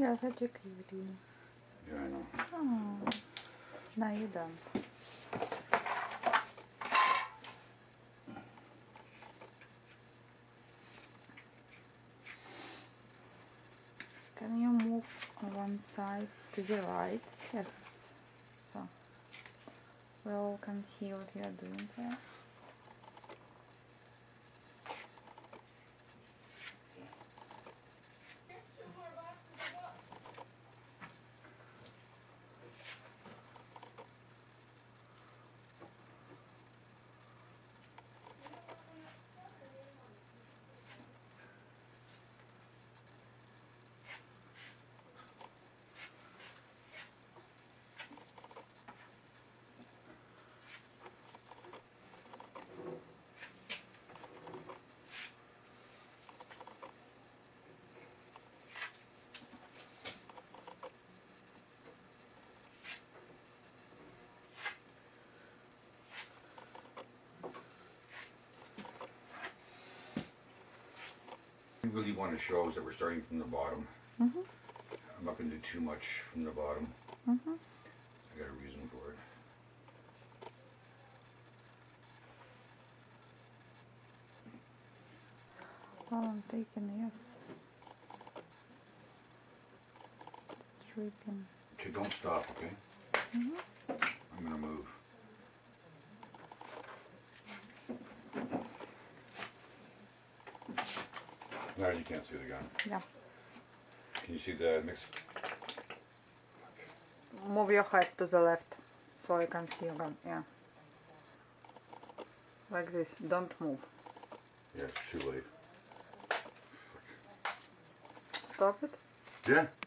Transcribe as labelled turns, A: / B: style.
A: Yes, I took you with you.
B: Yeah, I know.
A: Oh, now you're done. Can you move on one side to the right? Yes. So we all can see what you are doing there.
B: We really want to show us that we're starting from the bottom.
A: Mm-hmm.
B: I'm not going to do too much from the bottom.
A: Mm-hmm.
B: I got a reason for it.
A: Well, I'm taking yes. Stripping.
B: Okay, don't stop, okay?
A: Mm-hmm.
B: I'm going to move. Now you can't see the gun.
A: Yeah.
B: Can you see the mix?
A: Move your head to the left so I can see your gun. Yeah. Like this. Don't move.
B: Yeah, it's too late.
A: Stop it.
B: Yeah.